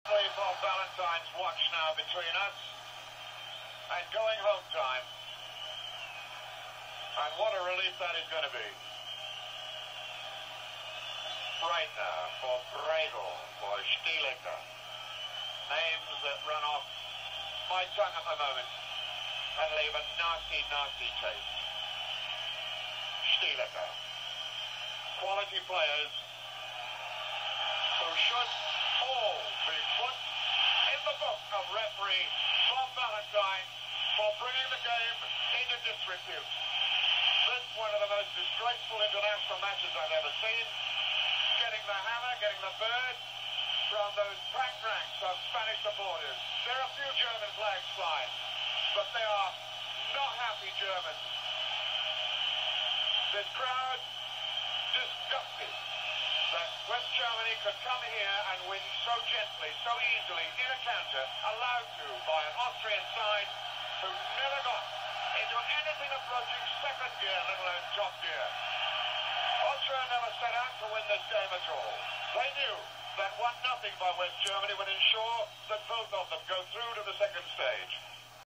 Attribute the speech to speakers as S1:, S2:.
S1: For Valentine's watch now between us and going home time. And what a relief that is going to be. Breitner for Bregel for Stieleke. Names that run off my tongue at the moment and leave a nasty, nasty taste. Stieleke. Quality players who should all be put in the book of referee Bob Valentine for bringing the game into disrepute. This is one of the most disgraceful international matches I've ever seen. Getting the hammer, getting the bird from those packed ranks of Spanish supporters. There are a few German flags flying, but they are not happy Germans. This crowd disgusted that West Germany could come here and win so gently, so easily, in a counter, allowed to by an Austrian side who never got into anything approaching second gear, let alone top gear. Austria never set out to win this game at all. They knew that 1-0 by West Germany would ensure that both of them go through to the second stage.